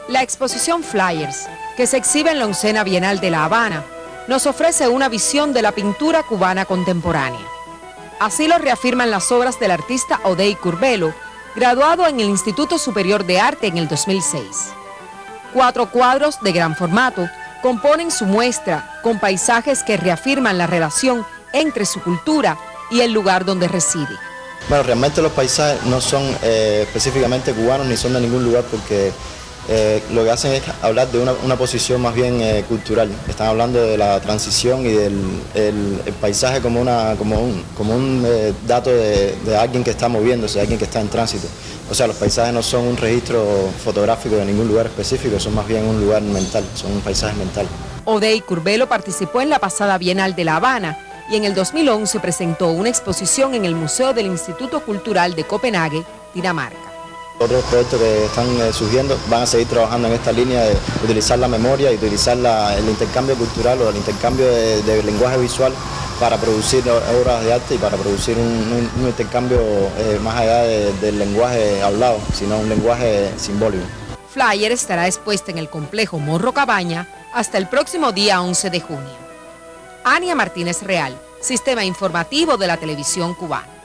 La exposición Flyers, que se exhibe en la 11ª Bienal de La Habana, nos ofrece una visión de la pintura cubana contemporánea. Así lo reafirman las obras del artista Odey Curbelo, graduado en el Instituto Superior de Arte en el 2006. 4 cuadros de gran formato componen su muestra, con paisajes que reafirman la relación entre su cultura y el lugar donde reside. Bueno, realmente los paisajes no son específicamente cubanos ni son de ningún lugar, porque lo que hacen es hablar de una posición más bien cultural. Están hablando de la transición y del el paisaje como un dato de alguien que está moviéndose, alguien que está en tránsito. O sea, los paisajes no son un registro fotográfico de ningún lugar específico, son más bien un lugar mental, son un paisaje mental. Odey Curbelo participó en la pasada Bienal de La Habana y en el 2011 presentó una exposición en el Museo del Instituto Cultural de Copenhague, Dinamarca. Otros proyectos que están surgiendo van a seguir trabajando en esta línea de utilizar la memoria y utilizar el intercambio cultural o el intercambio de lenguaje visual para producir obras de arte y para producir un intercambio más allá del lenguaje hablado, sino un lenguaje simbólico. Flyer estará expuesta en el complejo Morro Cabaña hasta el próximo día 11 de junio. Ania Martínez Real, Sistema Informativo de la Televisión Cubana.